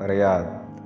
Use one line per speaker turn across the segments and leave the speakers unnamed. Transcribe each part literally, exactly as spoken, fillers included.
فریاد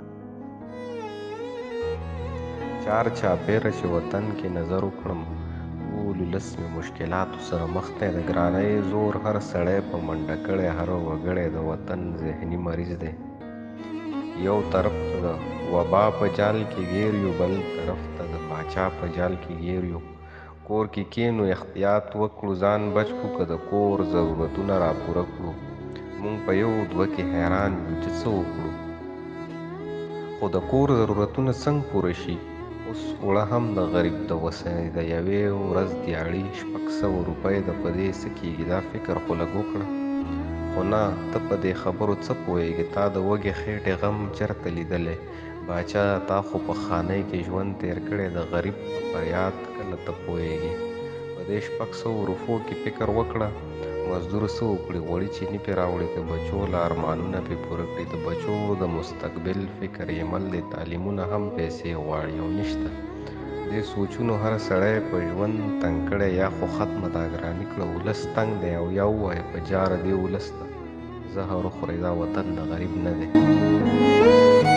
چار چاپېره چې وطن کې نظر وکړم ولس مې مشکلاتو سره مخ دی د ګرانۍ زور هر سړی په منډه کړی هر وګړی د وطن ذهني مریض دی یو طرف ته د وبا په جال کې ګیر یو بل طرف ته د پاچا په جال کې ګیر یو کور کې کینو احتیاط وکړو ځان بچ کړو که د کور ضرورتونه راپوره کړو مونږ په یو دوه کې حیران یو چې څه وکړو خو د کور ضرورتونه څنګه پوره شي اوس اوړه هم د غریب د وسنې د یوې ورځ دیاړي شپږ سوه روپۍ د په دې څه کېږي دا فکر خو لږ وکړه خو نه ته په دې خبرو څه پوهېږې تا د وږې خېټې غم چېرته لیدلی باچا تا خو په خانۍ کې ژوند تېر کړی د غریب په فریاد کله ته پوهېږې په دې شپږ سوو روپو کې فکر وکړه مزدور څه وکړي غوړي چیني پرې راوړي که بچو له ارمانونه پرې پوره کړي د بچو د مستقبل فکر یې مل دی تعلیمونه هم پیسې غواړي او نشته دې سوچونو هر سړی په ژوند تنګ کړی یا خو ختمه دا ګراني کړه ولس تنګ دی او یا ووایه په جاره دې ولس ته زهر وخورئ دا وطن د غریب نه دی